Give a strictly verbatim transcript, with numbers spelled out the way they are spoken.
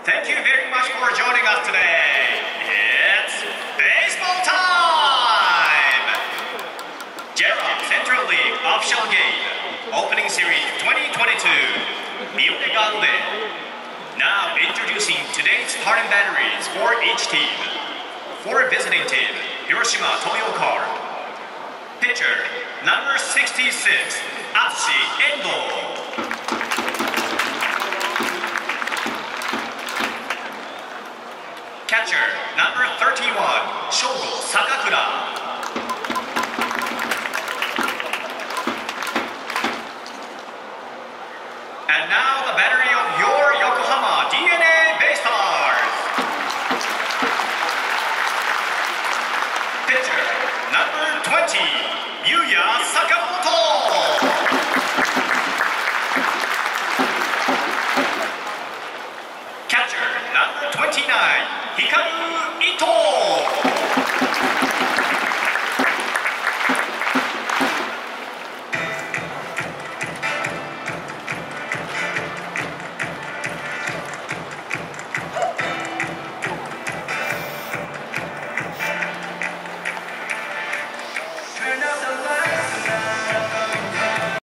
Thank you very much for joining us today. It's baseball time! J R O K Central League Official Game, Opening Series twenty twenty-two, Rio Grande. Now introducing today's starting batteries for each team. For visiting team, Hiroshima Toyo Card. Pitcher, number sixty-six, Atsushi Endo. Catcher, number thirty-one, Shogo Sakakura. And now the battery of your Yokohama DeNA Baystars. Pitcher, number twenty, Yuya Sakamoto. Catcher, number twenty-nine, Hikaru